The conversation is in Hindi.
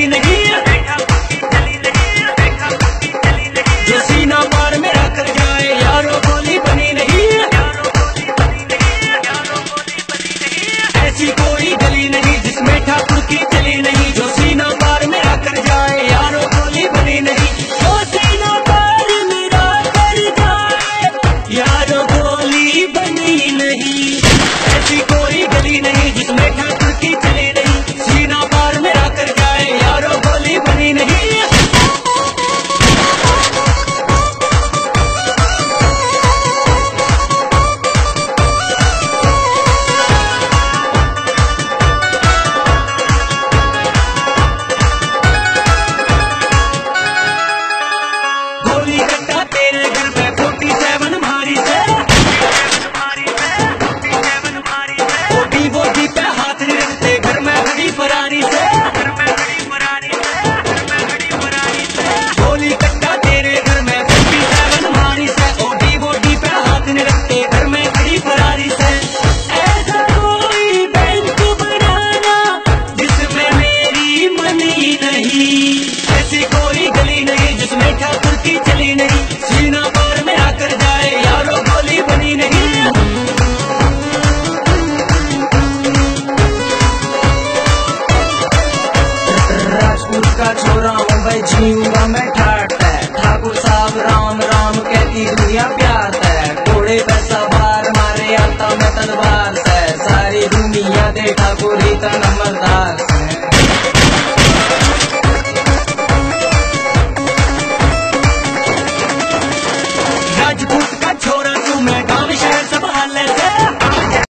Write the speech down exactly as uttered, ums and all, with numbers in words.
चली नहीं, जो सीना पार में रखकर जाए यारों बोली बनी नहीं, ऐसी कोई गली नहीं जिसमें ठाकुर की चली नहीं।